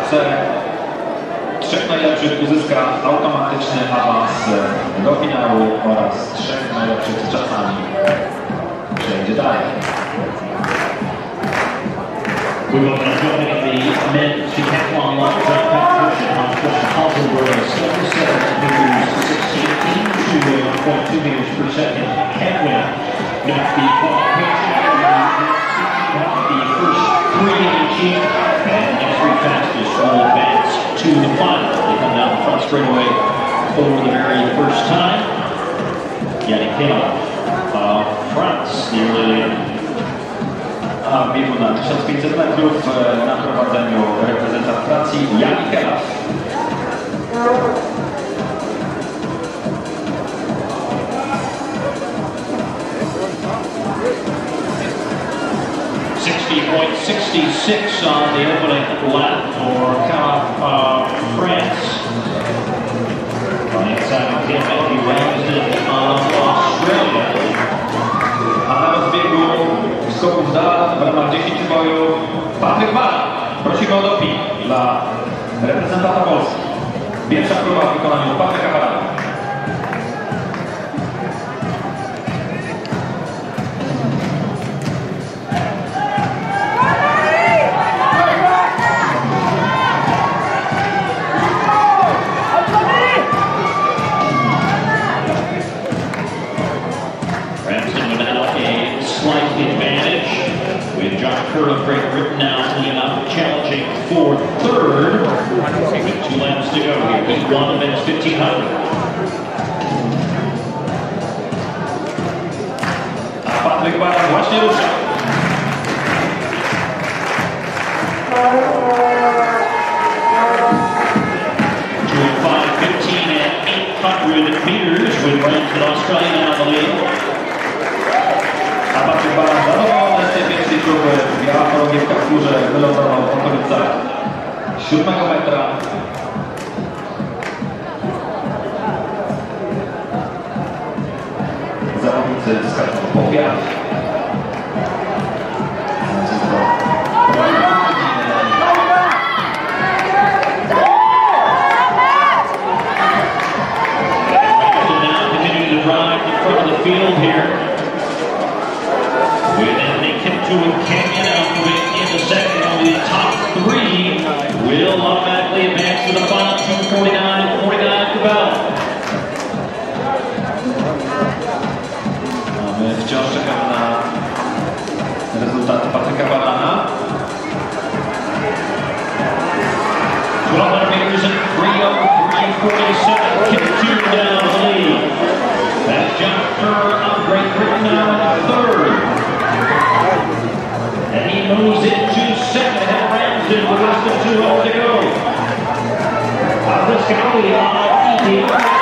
kolejce 3 najlepszych uzyska automatyczny awans do finału oraz 3 najlepszych czasami przejdzie dalej. We will be joining the men's decathlon long jump competition on Christian Haltenberg, 77 meters 16 to 1.2 meters per second. Kevin got the qualification. The first 3 achieved, and the next 3 fastest will advance to the final. They come down the front straightaway for the very first time. Yannick Hillard of France, the early A biegu na 1500 metrów na prowadzeniu reprezentant Francji Yannick Hillard. .66 on the opening lap for Calaf of France. On the inside of him, Matthew Ramsden of Australia. A na rozbiegu skoków z dala w ramach 10 bojów Patryk Bala. Prosimy o doping dla reprezentanta Polski. Pierwsza próba w wykonaniu Patryka Bala. Of Great Britain now clean up, challenging for third with 2 laps to go here. He's won the men's 1500. A Patryk Bala właśnie rusza. Doing 5:15 at 800 meters with Ramsden Australia now in the lead. A Patryk Bala zadowolony z tej pierwszej próby. Biała chorągiewka w górze wylądował w okolicach 7 metra. Zawodnicy skaczą po kwiat. To Canyon moving into second, only the top 3 will automatically advance to the final 2:49.49 to Bell. My wciąż czekamy na rezultaty Patryka Balana. 1200 meters and 3:03.47. Continue down the lead. That's John Kerr of Great Britain now in third. And he moves into second, ahead of Ramsden with less than 2 holes to go. This guy on